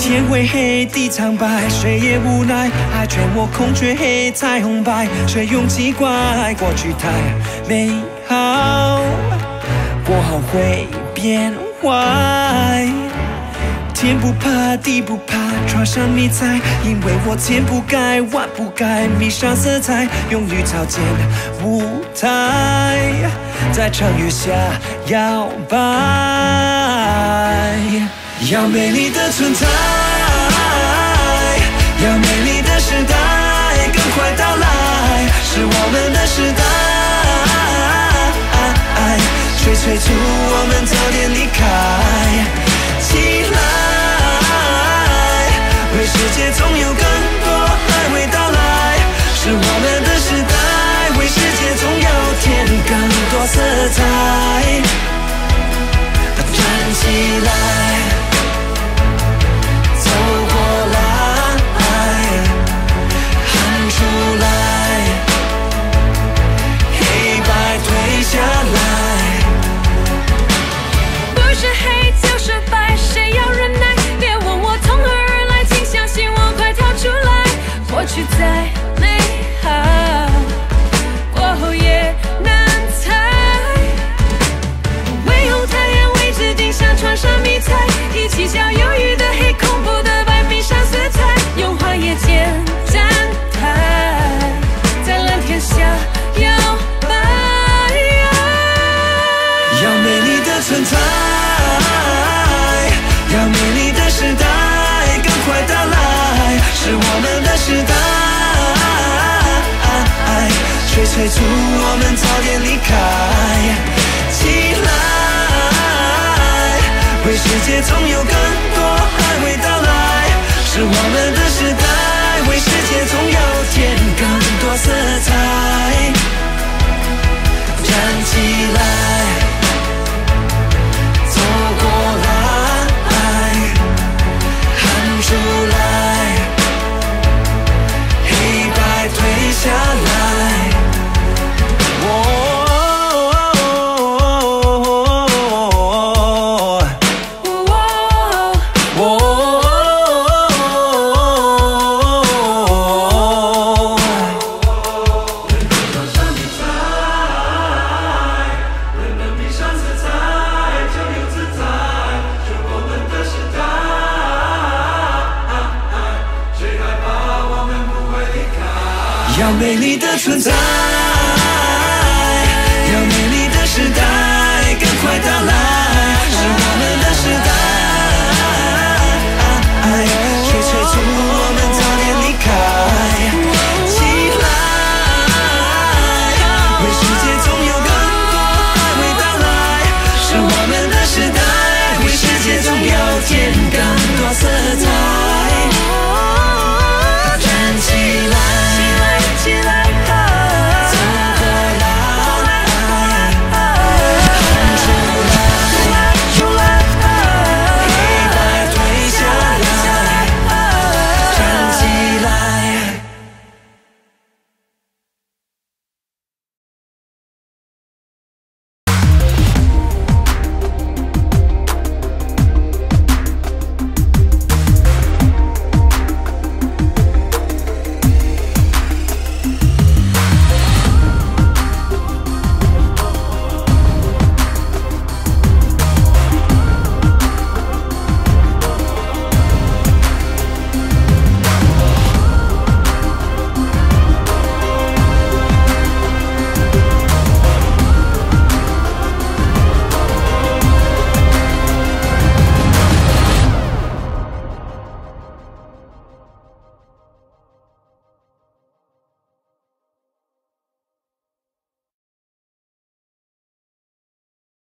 天灰黑，地苍白，谁也无奈。爱劝我空缺黑，彩虹白，却用奇怪。过去太美好，过后会变坏。天不怕地不怕，穿上迷彩，因为我天不该万不该，迷上色彩，用绿草建舞台，在长月下摇摆。要美丽的存在，要美丽的时代，更快到来，是我们的时代。谁催促我们早点离开？起来，为世界总有更多还未到来，是我们的时代，为世界总有添更多色彩。站起来，走过来，喊出来，黑白推下来。 不是黑就是白，谁要忍耐？别问我从何而来，请相信我，快跳出来。过去再美好，过后也难猜。为红太阳，为指定想穿上迷彩，一起笑忧郁的黑，恐怖的白，冰上色彩，用花叶剪站台，在蓝天下摇摆。 要美丽的存在，要美丽的时代，更快到来，是我们的时代。谁催促我们早点离开？起来，为世界总有更多还未到来，是我们的时代，为世界总有添更多色彩。站起来，走过来，喊出来，黑白推下来。要美丽的存在。